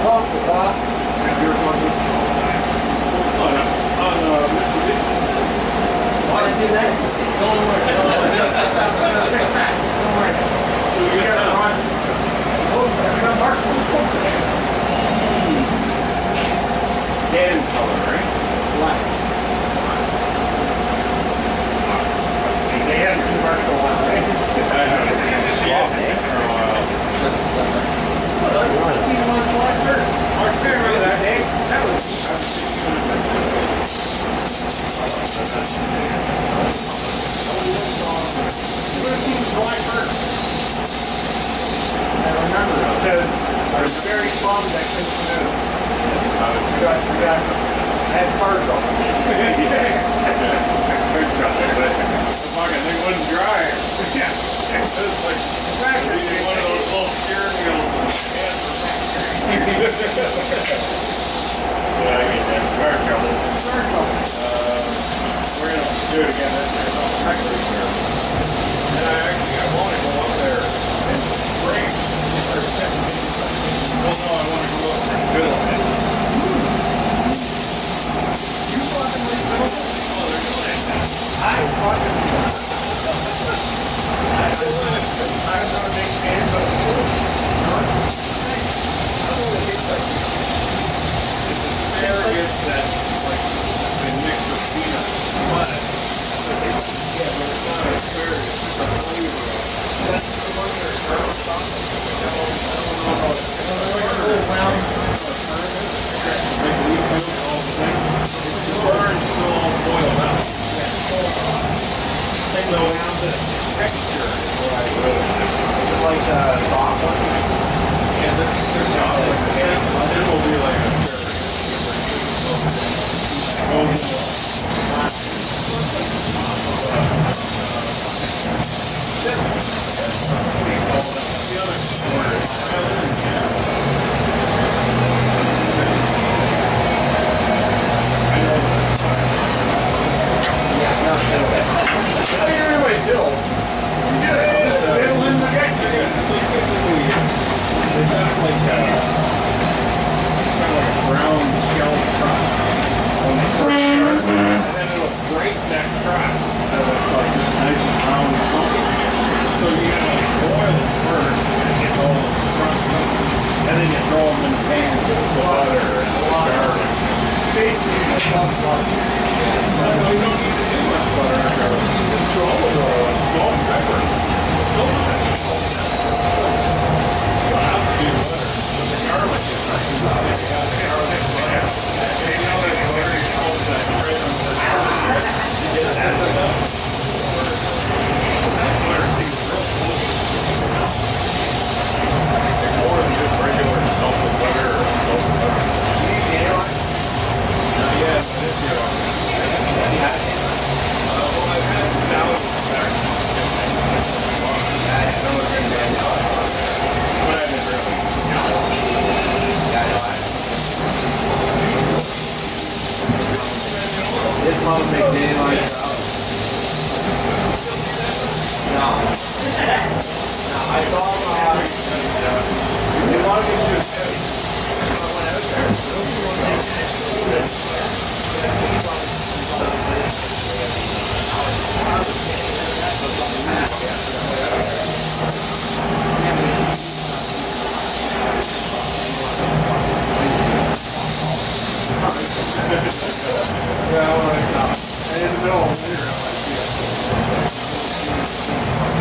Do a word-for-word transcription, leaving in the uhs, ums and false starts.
off the top. On, on uh, Mitsubishi. Why did you do that? Don't worry. Don't worry. Fix that. Don't worry. You got to run. Oh, I got marks on the post. Tan color, right? Black. Let's see, they haven't been marked for a while, right? I haven't seen the shit for a while. You want black first? Mark's fair, remember that day? That was... You would have seen July first. I remember because I was very bummed I couldn't come out. We got, we got, I had cars on. Fucking thing wasn't dry. Yeah. It was like, using one of those little steering wheels and hands for yeah, I get that. Car trouble. Car trouble. Uh, we're going to do it again this year. I'm actually here. And I actually, I want to go up there and spray. Well, no, I want to go up there and fiddle it. You fucking like fiddle? Oh, they're doing it. I fucking I I'm not a big fan, but I don't know what it tastes like. It's asparagus that, like, has been mixed with peanuts. But, yeah, but it's not asparagus, it's a flavor. That's the one that are turtle sauce. I don't know about it. I don't know what a little round Like we do all the thing. It's orange still all boiled up. thing So around the it. texture is what I really like. Like a soft one. Yeah, that's their job. And it will be like asparagus. This mom makes daylight out. No. No, I saw how they wanted me to do it. I went out there. Yeah, well, in the middle of winter, I like it.